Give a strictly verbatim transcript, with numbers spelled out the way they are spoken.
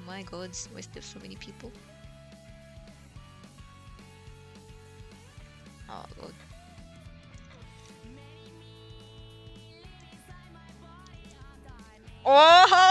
my god, why is there so many people? Oh god. Oh!